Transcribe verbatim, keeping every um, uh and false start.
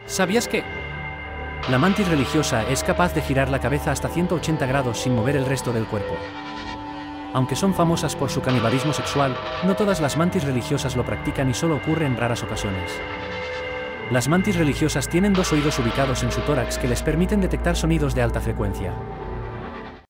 ¿Sabías que? La mantis religiosa es capaz de girar la cabeza hasta ciento ochenta grados sin mover el resto del cuerpo. Aunque son famosas por su canibalismo sexual, no todas las mantis religiosas lo practican y solo ocurre en raras ocasiones. Las mantis religiosas tienen dos oídos ubicados en su tórax que les permiten detectar sonidos de alta frecuencia.